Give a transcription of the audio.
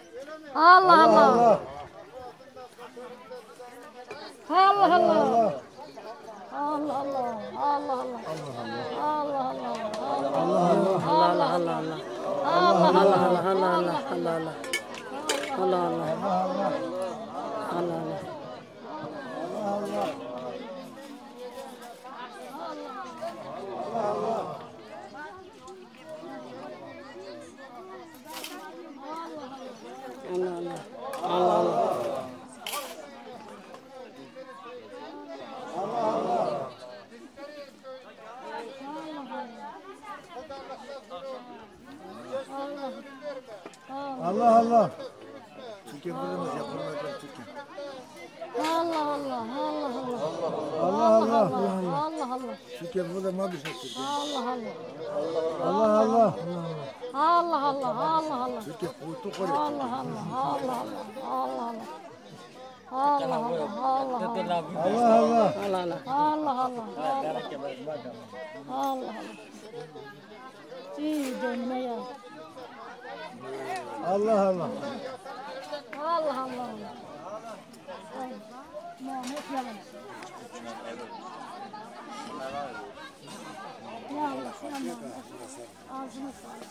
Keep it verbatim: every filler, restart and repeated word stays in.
Allah Allah. Allah Allah. Allah Allah. Allah Allah. Allah Allah. Allah Allah. Allah Allah Allah Allah. Allah Allah Allah Allah Allah Allah. Allah Allah. Allah Allah. Allah Allah. Türkiye buramız yapılmayacak Türkiye. Allah Allah. Allah Allah. Allah Allah. Allah Allah. Türkiye burada mı bir şey Türkiye? Allah Allah. Allah Allah. Allah Allah. Allah Allah. Türkiye kurtu koruyor. Allah Allah. Allah Allah. Allah Allah. Allah Allah. Allah Allah. Allah Allah. Allah Allah. Allah Allah. Allah Allah. İyi dönme ya. Allah Allah. Allah Allah. Muhammed yalan. Ya Allah. Ağzını sağlık.